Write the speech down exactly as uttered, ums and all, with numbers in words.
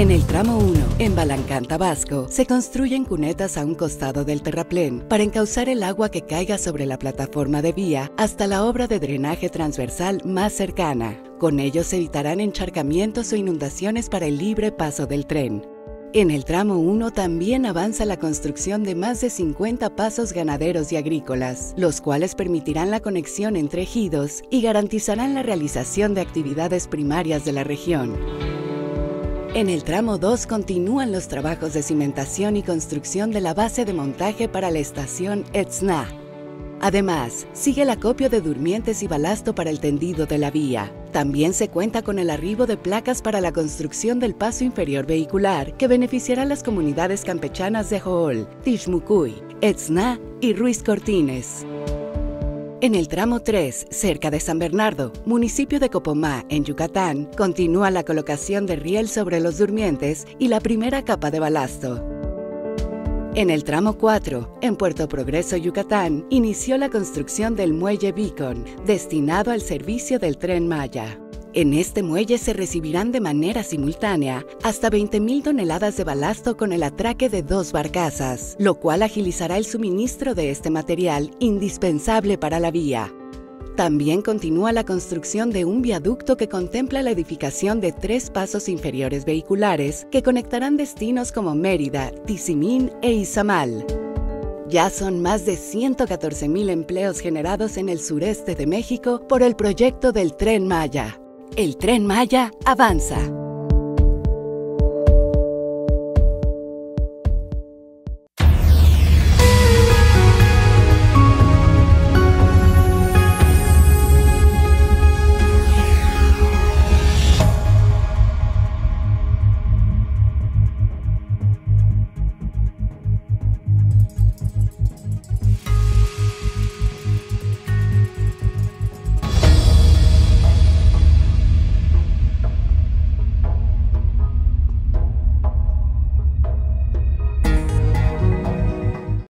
En el tramo uno, en Balancán, Tabasco, se construyen cunetas a un costado del terraplén para encauzar el agua que caiga sobre la plataforma de vía hasta la obra de drenaje transversal más cercana. Con ello se evitarán encharcamientos o inundaciones para el libre paso del tren. En el tramo uno también avanza la construcción de más de cincuenta pasos ganaderos y agrícolas, los cuales permitirán la conexión entre ejidos y garantizarán la realización de actividades primarias de la región. En el tramo dos continúan los trabajos de cimentación y construcción de la base de montaje para la estación Etzna. Además, sigue el acopio de durmientes y balasto para el tendido de la vía. También se cuenta con el arribo de placas para la construcción del paso inferior vehicular que beneficiará a las comunidades campechanas de Jool, Tixmucuy, Etzna y Ruiz Cortines. En el tramo tres, cerca de San Bernardo, municipio de Copomá, en Yucatán, continúa la colocación de riel sobre los durmientes y la primera capa de balasto. En el tramo cuatro, en Puerto Progreso, Yucatán, inició la construcción del muelle Beacon, destinado al servicio del Tren Maya. En este muelle se recibirán de manera simultánea hasta veinte mil toneladas de balasto con el atraque de dos barcazas, lo cual agilizará el suministro de este material indispensable para la vía. También continúa la construcción de un viaducto que contempla la edificación de tres pasos inferiores vehiculares que conectarán destinos como Mérida, Tizimín e Izamal. Ya son más de ciento catorce mil empleos generados en el sureste de México por el proyecto del Tren Maya. El Tren Maya avanza.